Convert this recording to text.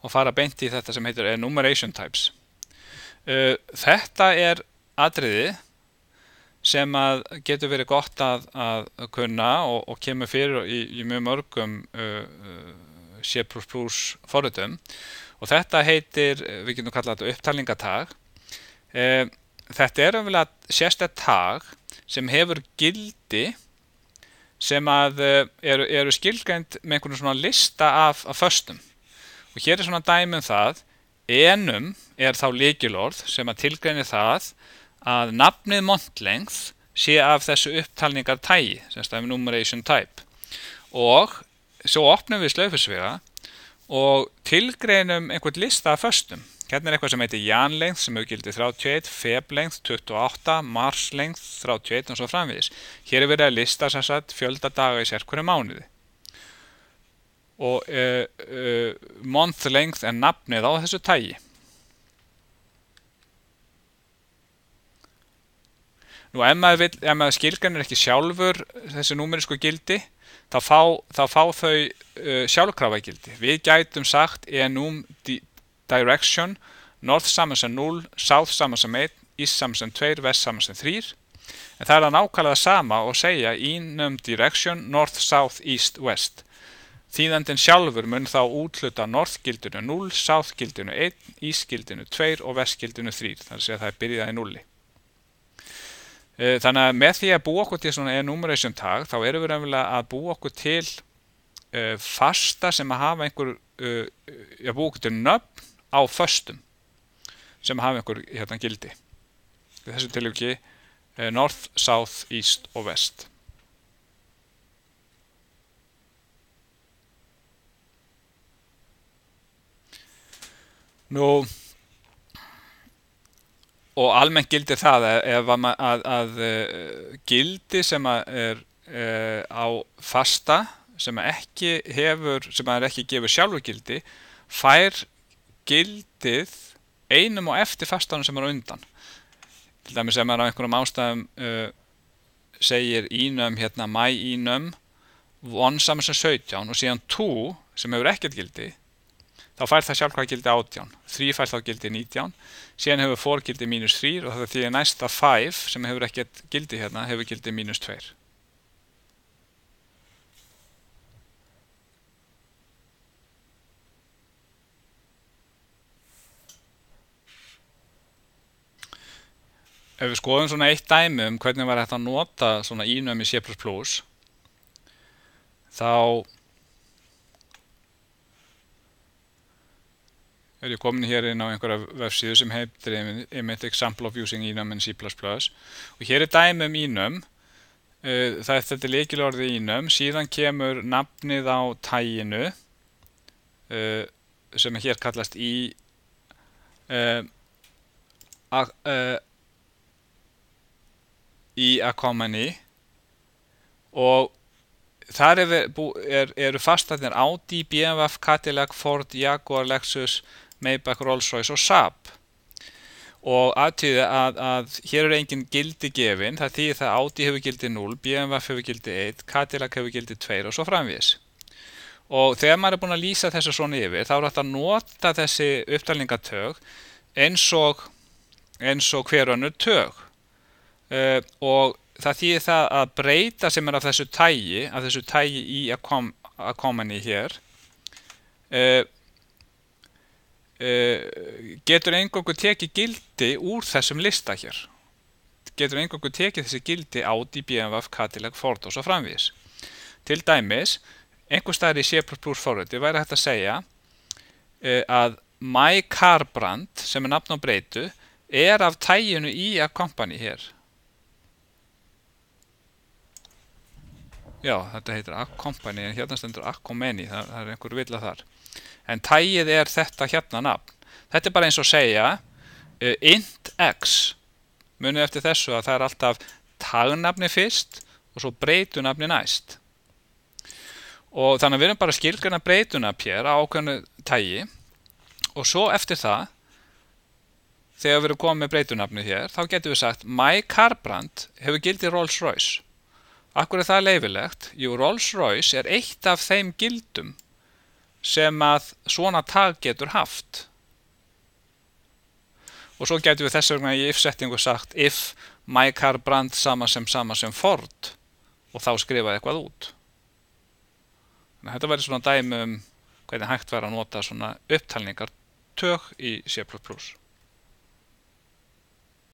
og fara beint í þetta sem heitir enumeration types. Þetta atriði sem að getur verið gott að kunna og kemur fyrir í mjög mörgum C++ forritum, og þetta heitir, við getum kallað þetta upptalningatag. Þetta umlega sérstakt tag sem hefur gildi sem að eru skilgreind með einhvern svona lista af föstum. Og hér svona dæmi það, enum þá lykilorð sem að tilgreinir það að nafnið montlength sé af þessu upptalningartagi, sem stafir enumeration type. Og svo opnum við slaufusvega og tilgreinum einhvern lista af föstum. Hérna eitthvað sem heitir jan-length sem hefur gildi 31, feb-length 28, mars-length 31 og svo framvegis. Hér verið að lista sem sagt fjölda daga í sérhverju mánuði. Og month-length nafnið á þessu tagi. Nú ef maður skilgreinir ekki sjálfur þessi númerísku gildi, þá fá þau sjálfkrafa gildi. Við gætum sagt enum direction, north saman sem 0, south saman sem 1, east saman sem 2, west saman sem 3. En það nákvæmlega sama og segja enum direction, north, south, east, west. Þýðandinn sjálfur mun þá útluta north gildinu 0, south gildinu 1, east gildinu 2 og west gildinu 3. Þannig að það byrjað í 0. Þannig að með því að búa okkur til svona enumeration tag, þá erum við raunverulega að búa okkur til fasta sem að hafa einhver, búa okkur til nöfn á föstum sem hafa einhver gildi. Í þessu tilviki north, south, east og west. Nú, og almennt gildir það ef að gildi sem á fasta sem ekki gefur sjálfur gildi fær gildið einum og eftir fastanum sem á undan. Til dæmis ef maður á einhverjum ástæðum segir enum my enum 1 saman sem 17 og síðan 2 sem hefur ekkert gildi, þá fær það sjálfkrafa gildi 18, 3 fær þá gildi 19, síðan hefur 4 gildi -3 og það því að næsta 5 sem hefur ekkert gildi hefur gildi -2. Ef við skoðum svona eitt dæmi hvernig var hægt að nota svona enum í C++, þá ég komin hér inn á einhverja vefsíðu sem heitir Example of using enum in C++, og hér dæmi enum. Þetta lykilorðið enum, síðan kemur nafnið á taginu sem hér kallast i-accompany, og þar eru fastanir Audi, BMW, Cadillac, Ford, Jaguar, Lexus, Maybach, Rolls-Royce og Saab. Og aðtíði að hér engin gildi gefin, það þýðir það Audi hefur gildi 0, BMW hefur gildi 1, Cadillac hefur gildi 2 og svo framvegis. Og þegar maður búinn að lýsa þessu svona yfir, þá hægt að nota þessi upptalningatög eins og hver önnur tög. Og það þýðir það að breyta sem af þessu tagi i-accompany hér, getur eingöngu tekið gildi úr þessum lista hér. Getur eingöngu tekið þessi gildi Audi, BMW, Cadillac, Ford og svo framvegis. Til dæmis, einhvers staðar í C++ forriti væri hægt að segja að myCarbrand, sem nafn á breytu, af taginu i-accompany hér. Já, þetta heitir accompany, en hérna stendur accompany, það einhver villa þar. En tagið þetta hérna nafn. Þetta bara eins og segja int x. Munið eftir þessu að það alltaf tagnafni fyrst og svo breytunafni næst. Og þannig að við erum bara að skilgreina breytunafn hér á ákveðnu tagi, og svo eftir það, þegar við erum komið með breytunafnið hér, þá getum við sagt myCarbrand hefur gildi Rolls-Royce. Akkur það leyfilegt? Jú, Rolls-Royce eitt af þeim gildum sem að svona tag getur haft. Og svo getum við þess vegna í if-settingu sagt if my car brand sama sem Ford og þá skrifa eitthvað út. Þannig að þetta væri svona dæmi hvernig hægt væri að nota svona upptalningartök í C++.